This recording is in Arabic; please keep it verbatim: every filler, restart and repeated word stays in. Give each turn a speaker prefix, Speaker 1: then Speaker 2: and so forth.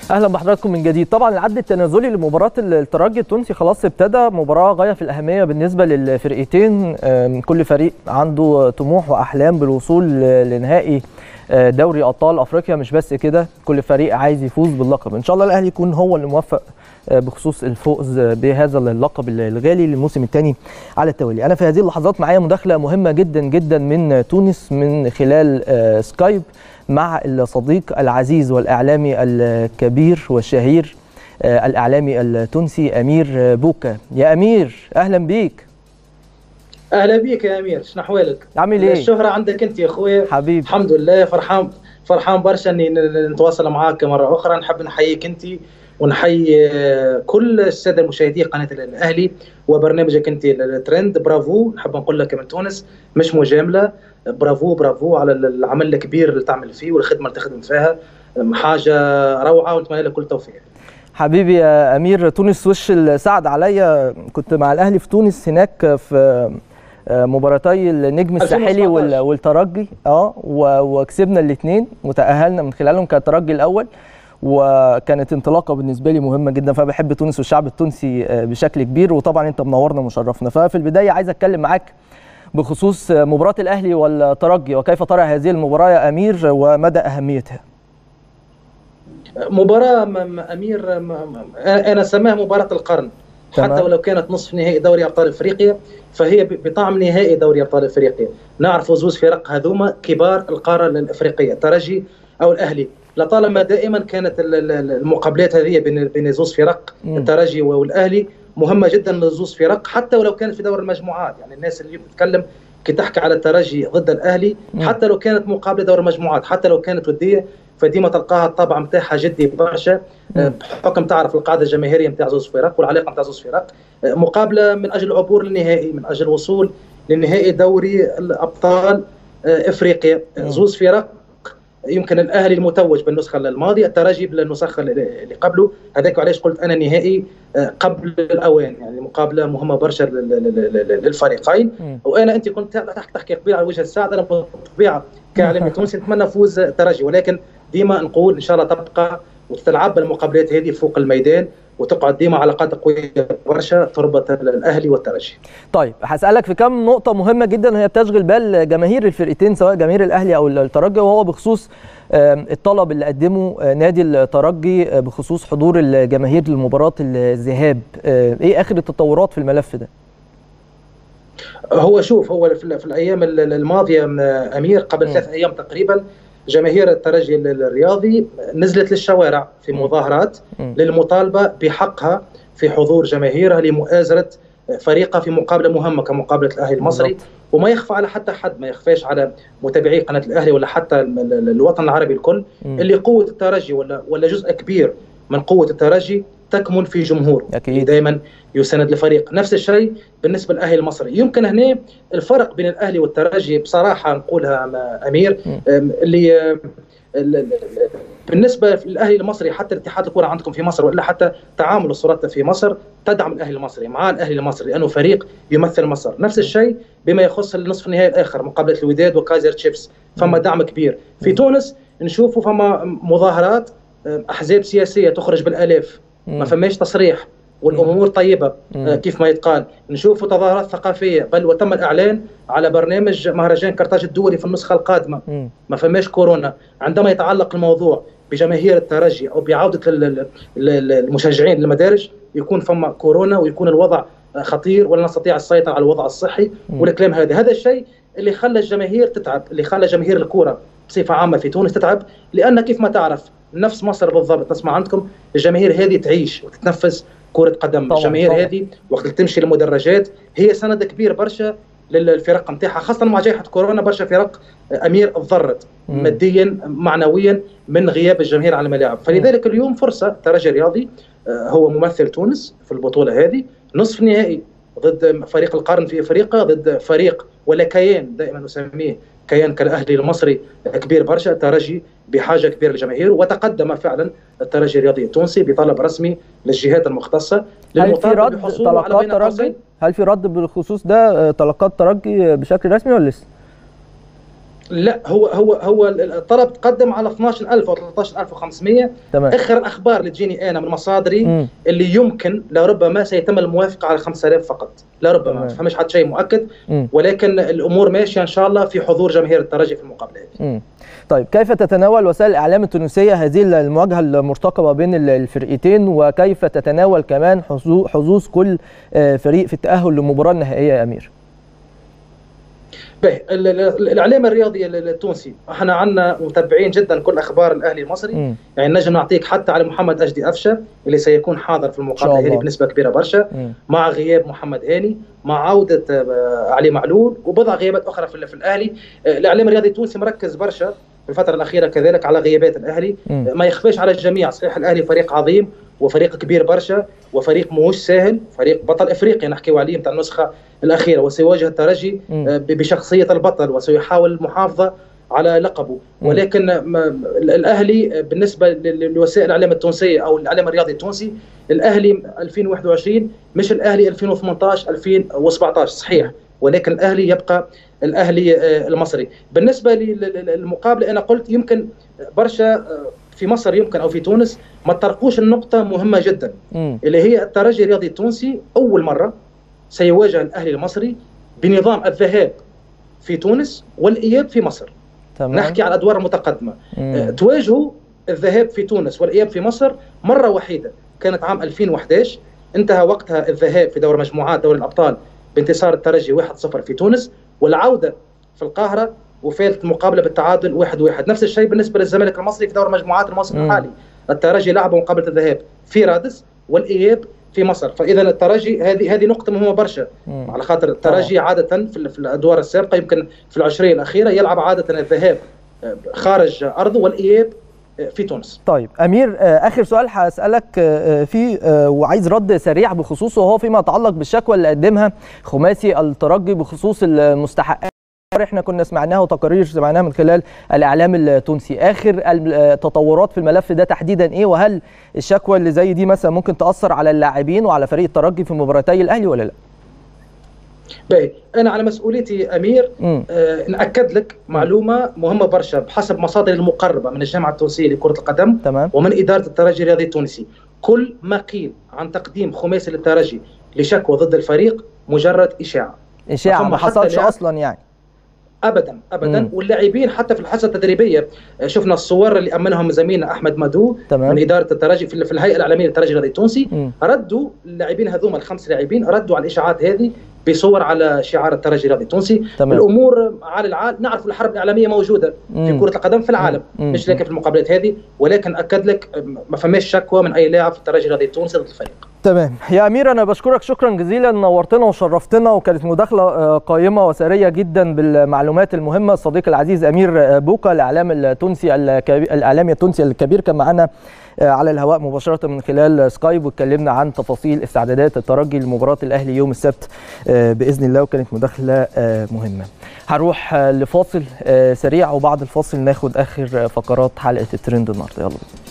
Speaker 1: اهلا بحضراتكم من جديد. طبعا العد التنازلي لمباراه الترجي التونسي خلاص ابتدى، مباراه غايه في الاهميه بالنسبه للفرقتين، كل فريق عنده طموح واحلام بالوصول لنهائي دوري ابطال افريقيا. مش بس كده، كل فريق عايز يفوز باللقب. ان شاء الله الاهلي يكون هو اللي موفق بخصوص الفوز بهذا اللقب الغالي للموسم الثاني على التوالي. انا في هذه اللحظات معايا مداخله مهمه جدا جدا من تونس من خلال سكايب مع الصديق العزيز والاعلامي الكبير والشهير الاعلامي التونسي امير بوكا. يا امير اهلا بيك.
Speaker 2: اهلا بيك يا امير، شنو احوالك؟
Speaker 1: عامل ايه؟
Speaker 2: الشهرة عندك انت يا اخويا
Speaker 1: حبيبي.
Speaker 2: الحمد لله، فرحان فرحان برشا اني نتواصل معاك مره اخرى. نحب نحييك انت ونحيي كل الساده المشاهدين قناه الاهلي وبرنامجك انت الترند. برافو، نحب نقول لك من تونس مش مجامله، برافو برافو على العمل الكبير اللي تعمل فيه والخدمه اللي تخدم فيها، حاجه روعه ونتمنى لك كل توفيق.
Speaker 1: حبيبي يا امير، تونس وش السعد عليا. كنت مع الاهلي في تونس هناك في مباراتي النجم الساحلي والترجي اه وكسبنا الاثنين وتاهلنا من خلالهم كالترجي الاول، وكانت انطلاقه بالنسبه لي مهمه جدا. فبحب تونس والشعب التونسي بشكل كبير، وطبعا انت منورنا ومشرفنا. ففي البدايه عايز اتكلم معاك بخصوص مباراه الاهلي والترجي، وكيف ترى هذه المباراه يا امير ومدى اهميتها؟
Speaker 2: مباراه امير انا سماها مباراه القرن، حتى ولو كانت نصف نهائي دوري ابطال افريقيا فهي بطعم نهائي دوري ابطال افريقيا. نعرف زوز فرق هذوما كبار القاره الافريقيه، الترجي او الاهلي. لطالما دائما كانت المقابلات هذه بين بين زوز فرق الترجي والاهلي مهمه جدا لزوز فرق، حتى ولو كانت في دور المجموعات. يعني الناس اللي بتتكلم كي تحكي على الترجي ضد الاهلي، حتى لو كانت مقابله دور المجموعات، حتى لو كانت وديه، فديما تلقاها الطابع نتاعها جدي برشا، بحكم تعرف القاعده الجماهيريه نتاع زوز فرق والعلاقه نتاع زوز فرق. مقابله من اجل العبور للنهائي، من اجل الوصول للنهائي دوري الابطال افريقيا. زوز فرق، يمكن الاهلي المتوج بالنسخه الماضيه، الترجي بالنسخه اللي قبله. هذاك علاش قلت انا نهائي قبل الاوان، يعني مقابله مهمه برشا للفريقين. وانا انت كنت تحكي قبيله على وجه السعد، انا بالطبيعه كاعلامي تونسي نتمنى فوز الترجي، ولكن ديما نقول ان شاء الله تبقى وتتلعب المقابلات هذه فوق الميدان وتقعد ديما علاقات قويه برشا تربط الاهلي والترجي.
Speaker 1: طيب هسالك في كم نقطه مهمه جدا هي بتشغل بال جماهير الفرقتين سواء جماهير الاهلي او الترجي، وهو بخصوص الطلب اللي قدمه نادي الترجي بخصوص حضور الجماهير لمباراه الذهاب. ايه اخر التطورات في الملف ده؟
Speaker 2: هو شوف، هو في الايام الماضيه امير قبل م. ثلاث ايام تقريبا جماهير الترجي الرياضي نزلت للشوارع في مظاهرات م. للمطالبه بحقها في حضور جماهيرها لمؤازره فريقها في مقابله مهمه كمقابله الاهلي المصري. وما يخفى على حتى حد، ما يخفاش على متابعي قناه الاهلي ولا حتى الوطن العربي الكل، م. اللي قوه الترجي ولا ولا جزء كبير من قوه الترجي تكمن في جمهور دائما يساند الفريق. نفس الشيء بالنسبه للاهلي المصري. يمكن هنا الفرق بين الاهلي والترجي بصراحه نقولها امير، اللي بالنسبه للاهلي المصري حتى اتحاد الكره عندكم في مصر ولا حتى تعامل السلطه في مصر تدعم الاهلي المصري مع الاهلي المصري لانه فريق يمثل مصر. نفس الشيء بما يخص النصف النهائي الاخر مقابله الوداد وكايزر تشيفز، فما دعم كبير. في تونس نشوفوا فما مظاهرات احزاب سياسيه تخرج بالالاف، ما فماش تصريح والامور طيبه كيف ما يتقال. نشوفوا تظاهرات ثقافيه، بل وتم الاعلان على برنامج مهرجان قرطاج الدولي في النسخه القادمه، ما فماش كورونا. عندما يتعلق الموضوع بجماهير الترجي او بعوده المشجعين للمدارج يكون فما كورونا ويكون الوضع خطير ولا نستطيع السيطره على الوضع الصحي والكلام هذا. هذا الشيء اللي خلى الجماهير تتعب، اللي خلى جماهير الكوره بصفه عامه في تونس تتعب، لان كيف ما تعرف نفس مصر بالضبط، نسمع عندكم الجماهير هذه تعيش وتتنفس كرة قدم. الجماهير هذه وقت تمشي للمدرجات هي سند كبير برشا للفرق نتاعها، خاصة مع جائحة كورونا. برشا فرق أمير تضرت ماديا معنويا من غياب الجماهير على الملاعب. فلذلك اليوم فرصة الترجي الرياضي هو ممثل تونس في البطولة هذه، نصف نهائي ضد فريق القرن في افريقيا، ضد فريق ولا كيان دائما نسميه كيان كالاهلي المصري كبير برشا. الترجي بحاجه كبيره للجماهير، وتقدم فعلا الترجي الرياضي التونسي بطلب رسمي للجهات المختصه
Speaker 1: للمطالبه بالحصول على بين قوسين. هل في رد بالخصوص ده طلقات ترجي بشكل رسمي ولا لسه؟
Speaker 2: لا، هو هو هو الطلب تقدم على اثناشر ألف او ثلاثة عشر ألف وخمسمئة.
Speaker 1: تمام.
Speaker 2: اخر الاخبار اللي تجيني انا من مصادري
Speaker 1: مم.
Speaker 2: اللي يمكن لربما سيتم الموافقه على خمسة آلاف فقط، لربما، ما فهمش حتى شيء مؤكد.
Speaker 1: مم.
Speaker 2: ولكن الامور ماشيه ان شاء الله في حضور جماهير الترجي في المقابله هذه.
Speaker 1: طيب، كيف تتناول وسائل الاعلام التونسيه هذه المواجهه المرتقبه بين الفرقتين، وكيف تتناول كمان حظوظ كل فريق في التاهل للمباراه النهائيه يا امير؟
Speaker 2: باهي، الاعلام الرياضي التونسي احنا عندنا متابعين جدا كل اخبار الاهلي المصري. م. يعني نجم نعطيك حتى على محمد اجدي افشه اللي سيكون حاضر في المقابله هذه بنسبه كبيره برشا، م. مع غياب محمد هاني، مع عوده علي معلول وبضع غيابات اخرى في, في الاهلي. الاعلام الرياضي التونسي مركز برشا في الفتره الاخيره كذلك على غيابات الاهلي. م. ما يخفاش على الجميع، صحيح الاهلي فريق عظيم وفريق كبير برشا وفريق مش سهل، فريق بطل افريقيا نحكيو عليه نتاع النسخه الاخيره، وسيواجه الترجي بشخصيه البطل وسيحاول المحافظه على لقبه. ولكن الاهلي بالنسبه لوسائل الاعلام التونسيه او الاعلام الرياضي التونسي، الاهلي ألفين وواحد وعشرين مش الاهلي ألفين وثمانية عشر ألفين وسبعة عشر صحيح، ولكن الاهلي يبقى الاهلي المصري. بالنسبه للمقابله انا قلت يمكن برشا في مصر يمكن او في تونس ما تطرقوش النقطه مهمه جدا، م. اللي هي الترجي الرياضي التونسي اول مره سيواجه الاهلي المصري بنظام الذهاب في تونس والاياب في مصر. تمام. نحكي على الادوار المتقدمه. أه تواجهوا الذهاب في تونس والاياب في مصر مره وحيده، كانت عام ألفين وأحد عشر، انتهى وقتها الذهاب في دور مجموعات دوري الابطال بانتصار الترجي واحد صفر في تونس، والعوده في القاهره وفازت المقابله بالتعادل واحد واحد. نفس الشيء بالنسبه للزمالك المصري في دور مجموعات الموسم الحالي، الترجي لعب مقابله الذهاب في رادس والاياب في مصر. فاذا الترجي هذه هذه نقطه مهمه برشا، على خاطر الترجي عاده في, في الادوار السابقه يمكن في العشريه الاخيره يلعب عاده الذهاب خارج ارضه والاياب في تونس.
Speaker 1: طيب امير، اخر سؤال هسالك فيه وعايز رد سريع بخصوصه، وهو فيما يتعلق بالشكوى اللي قدمها خماسي الترجي بخصوص المستحقات. احنا كنا سمعناها وتقارير سمعناها من خلال الاعلام التونسي، اخر التطورات في الملف ده تحديدا ايه؟ وهل الشكوى اللي زي دي مثلا ممكن تاثر على اللاعبين وعلى فريق الترجي في مباراتي الاهلي ولا لا؟
Speaker 2: باهي، انا على مسؤوليتي امير آه ناكد لك معلومه مهمه برشا بحسب مصادر المقربه من الجامعه التونسيه لكره القدم.
Speaker 1: تمام.
Speaker 2: ومن اداره الترجي الرياضي التونسي، كل ما قيل عن تقديم خماسي للترجي لشكوى ضد الفريق مجرد اشاعه
Speaker 1: اشاعه ما حصلش اصلا يعني.
Speaker 2: ابدا ابدا. مم. واللاعبين حتى في الحصه التدريبيه شفنا الصور اللي امنهم زميلنا احمد مدو. تمام. من اداره الترجي في الهيئه الاعلاميه للترجي الرياضي التونسي. مم. ردوا اللاعبين هذوما الخمس لاعبين ردوا على الاشاعات هذه بصور على شعار الترجي الرياضي التونسي. تمام. الامور على العال، نعرف الحرب الاعلاميه موجوده مم. في كره القدم في العالم، مم. مش لكن في المقابلات هذه، ولكن اكد لك ما فماش شكوى من اي لاعب في الترجي الرياضي التونسي ضد الفريق.
Speaker 1: تمام يا امير، انا بشكرك شكرا جزيلا، نورتنا وشرفتنا وكانت مداخله قائمه وسريه جدا بالمعلومات المهمه. الصديق العزيز امير بوقا الاعلام التونسي الاعلامي التونسي الكبير كان معنا على الهواء مباشره من خلال سكايب، واتكلمنا عن تفاصيل استعدادات الترجي لمباراه الاهلي يوم السبت باذن الله، وكانت مداخله مهمه. هنروح لفاصل سريع وبعد الفاصل ناخد اخر فقرات حلقه الترند النهارده. يلا بينا.